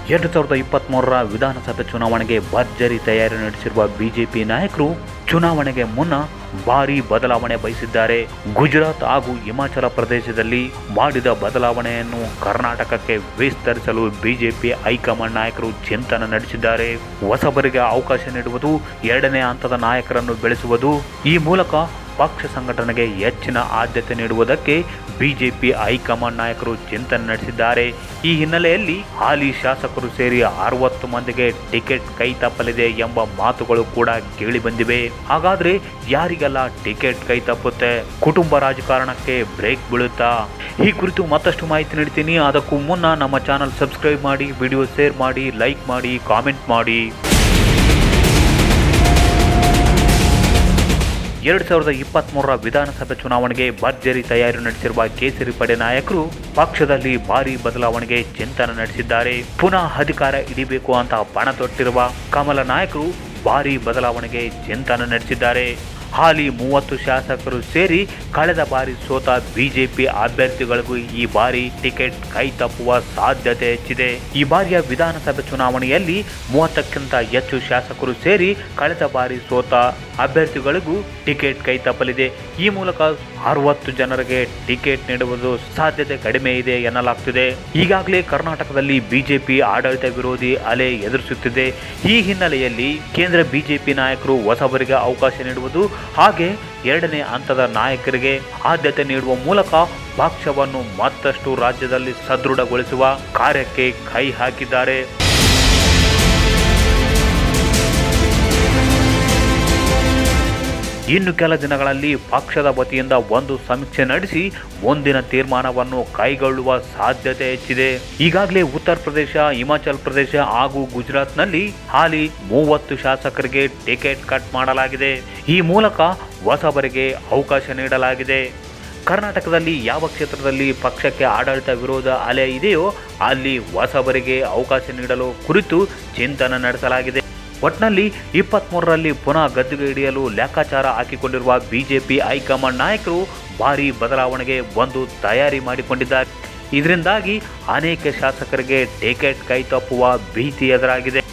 2023ರ ವಿಧಾನಸಭೆ ಚುನಾವಣೆಗೆ ಭರ್ಜರಿ ತಯಾರಿ ನಡೆಸಿರುವ ಬಿಜೆಪಿ ನಾಯಕರು ಚುನಾವಣೆಗೆ ಮುನ್ನ ಭಾರೀ ಬದಲಾವಣೆ ಬಯಸಿದ್ದಾರೆ. ಗುಜರಾತ್ ಹಾಗೂ ಹಿಮಾಚಲ ಪ್ರದೇಶದಲ್ಲಿ ಮಾಡಿದ ಬದಲಾವಣೆಯನ್ನು ಕರ್ನಾಟಕಕ್ಕೆ ವಿಸ್ತರಿಸಲು ಬಿಜೆಪಿ ಹೈಕಮಾಂಡ್ ನಾಯಕರು ಚಿಂತನೆ ನಡೆಸಿದ್ದಾರೆ. ಹೊಸಬರಿಗೆ ಅವಕಾಶ ನೀಡುವುದು, ಎರಡನೇ ಹಂತದ ನಾಯಕರನ್ನು ಬೆಳೆಸುವುದು, ಈ ಮೂಲಕ ಪಕ್ಷ ಸಂಘಟನೆಗೆ ಹೆಚ್ಚಿನ ಆದ್ಯತೆ ನೀಡುವುದಕ್ಕೆ ಬಿಜೆಪಿ ಹೈಕಮಾಂಡ್ ನಾಯಕರು ಚಿಂತನೆ ನಡೆಸಿದ್ದಾರೆ. ಈ ಹಿನ್ನೆಲೆಯಲ್ಲಿ ಹಾಲಿ ಶಾಸಕರು ಸೇರಿ 60 ಮಂದಿಗೆ ಟಿಕೆಟ್ ಕೈ ತಪ್ಪಲಿದೆ ಎಂಬ ಮಾತುಗಳು ಕೂಡ ಕೇಳಿ ಬಂದಿವೆ. ಹಾಗಾದ್ರೆ ಯಾರಿಗೆಲ್ಲ ಟಿಕೆಟ್ ಕೈ ತಪ್ಪುತ್ತೆ? ಕುಟುಂಬ ರಾಜಕಾರಣಕ್ಕೆ ಬ್ರೇಕ್ ಬೀಳುತ್ತಾ? ಈ ಕುರಿತು ಮತ್ತಷ್ಟು ಮಾಹಿತಿ ನೀಡ್ತೀನಿ. ಅದಕ್ಕೂ ಮುನ್ನ ನಮ್ಮ ಚಾನಲ್ ಸಬ್ಸ್ಕ್ರೈಬ್ ಮಾಡಿ, ವಿಡಿಯೋ ಶೇರ್ ಮಾಡಿ, ಲೈಕ್ ಮಾಡಿ, ಕಾಮೆಂಟ್ ಮಾಡಿ. 2023ರ ವಿಧಾನಸಭೆ ಚುನಾವಣೆಗೆ ಭರ್ಜರಿ ತಯಾರಿ ನಡೆಸಿರುವ ಕೇಸರಿ ಪಡೆ ನಾಯಕರು ಪಕ್ಷದಲ್ಲಿ ಭಾರೀ ಬದಲಾವಣೆಗೆ ಚಿಂತನೆ ನಡೆಸಿದ್ದಾರೆ. ಪುನಃ ಅಧಿಕಾರ ಹಿಡಿಬೇಕು ಅಂತ ಪಣ ತೊಟ್ಟಿರುವ ಕಮಲ ನಾಯಕರು ಭಾರೀ ಬದಲಾವಣೆಗೆ ಚಿಂತನೆ ನಡೆಸಿದ್ದಾರೆ. ಹಾಲಿ 30 ಶಾಸಕರು ಸೇರಿ ಕಳೆದ ಬಾರಿ ಸೋತ ಬಿಜೆಪಿ ಅಭ್ಯರ್ಥಿಗಳಿಗೂ ಈ ಬಾರಿ ಟಿಕೆಟ್ ಕೈ ತಪ್ಪುವ ಸಾಧ್ಯತೆ ಹೆಚ್ಚಿದೆ. ಈ ಬಾರಿಯ ವಿಧಾನಸಭೆ ಚುನಾವಣೆಯಲ್ಲಿ 30ಕ್ಕಿಂತ ಹೆಚ್ಚು ಶಾಸಕರು ಸೇರಿ ಕಳೆದ ಬಾರಿ ಸೋತ ಅಭ್ಯರ್ಥಿಗಳಿಗೂ ಟಿಕೆಟ್ ಕೈ ತಪ್ಪಲಿದೆ. ಈ ಮೂಲಕ 60 ಜನರಿಗೆ ಟಿಕೆಟ್ ನೀಡುವುದು ಸಾಧ್ಯತೆ ಕಡಿಮೆ ಇದೆ ಎನ್ನಲಾಗ್ತಿದೆ. ಈಗಾಗಲೇ ಕರ್ನಾಟಕದಲ್ಲಿ ಬಿಜೆಪಿ ಆಡಳಿತ ವಿರೋಧಿ ಅಲೆ ಎದುರಿಸುತ್ತಿದೆ. ಈ ಹಿನ್ನೆಲೆಯಲ್ಲಿ ಕೇಂದ್ರ ಬಿಜೆಪಿ ನಾಯಕರು ಹೊಸಬರಿಗೆ ಅವಕಾಶ ನೀಡುವುದು ಹಾಗೆ ಎರಡನೇ ಹಂತದ ನಾಯಕರಿಗೆ ಆದ್ಯತೆ ನೀಡುವ ಮೂಲಕ ಪಕ್ಷವನ್ನು ಮತ್ತಷ್ಟು ರಾಜ್ಯದಲ್ಲಿ ಸದೃಢಗೊಳಿಸುವ ಕಾರ್ಯಕ್ಕೆ ಕೈ ಹಾಕಿದ್ದಾರೆ. ಇನ್ನು ಕೆಲ ದಿನಗಳಲ್ಲಿ ಪಕ್ಷದ ವತಿಯಿಂದ ಒಂದು ಸಮೀಕ್ಷೆ ನಡೆಸಿ ಮುಂದಿನ ತೀರ್ಮಾನವನ್ನು ಕೈಗೊಳ್ಳುವ ಸಾಧ್ಯತೆ ಹೆಚ್ಚಿದೆ. ಈಗಾಗಲೇ ಉತ್ತರ ಪ್ರದೇಶ, ಹಿಮಾಚಲ ಪ್ರದೇಶ ಹಾಗೂ ಗುಜರಾತ್ನಲ್ಲಿ ಹಾಲಿ 30 ಶಾಸಕರಿಗೆ ಟಿಕೆಟ್ ಕಟ್ ಮಾಡಲಾಗಿದೆ. ಈ ಮೂಲಕ ಹೊಸಬರಿಗೆ ಅವಕಾಶ ನೀಡಲಾಗಿದೆ. ಕರ್ನಾಟಕದಲ್ಲಿ ಯಾವ ಕ್ಷೇತ್ರದಲ್ಲಿ ಪಕ್ಷಕ್ಕೆ ಆಡಳಿತ ವಿರೋಧ ಅಲೆ ಇದೆಯೋ ಅಲ್ಲಿ ಹೊಸಬರಿಗೆ ಅವಕಾಶ ನೀಡಲು ಕುರಿತು ಚಿಂತನೆ ನಡೆಸಲಾಗಿದೆ. ಒಟ್ನಲ್ಲಿ 23ರಲ್ಲಿ ಪುನಃ ಗದ್ದುಗೆ ಹಿಡಿಯಲು ಲೆಕ್ಕಾಚಾರ ಹಾಕಿಕೊಂಡಿರುವ ಬಿಜೆಪಿ ಹೈಕಮಾಂಡ್ ನಾಯಕರು ಭಾರೀ ಬದಲಾವಣೆಗೆ ಒಂದು ತಯಾರಿ ಮಾಡಿಕೊಂಡಿದ್ದಾರೆ. ಇದರಿಂದಾಗಿ ಅನೇಕ ಶಾಸಕರಿಗೆ ಟಿಕೆಟ್ ಕೈ ತಪ್ಪುವ ಭೀತಿ ಎದುರಾಗಿದೆ.